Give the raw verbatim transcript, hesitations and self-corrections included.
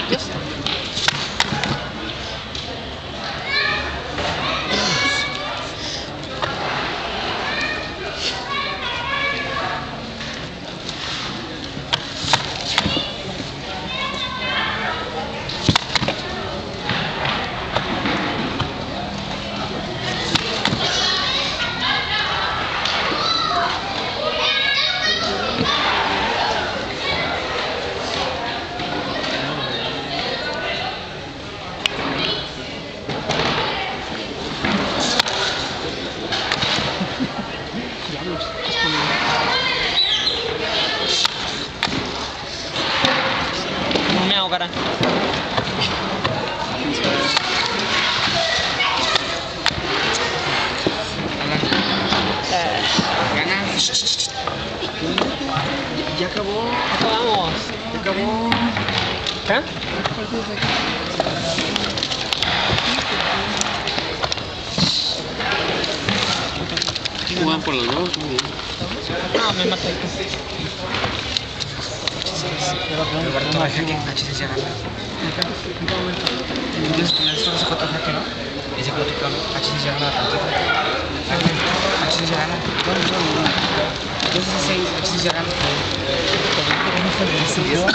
Ya está. No me hago cara. Ganas. Ya acabó. Vamos. Ya acabó. ¿Qué? Juegan por los dos, muy bien. No, me maté. Roberto, deja que H C se gana. Entonces, ¿no es solo ese cuatro jaque, no? Ese cuatro H C se gana tantito. H C se gana. Entonces, ese seis H C se gana.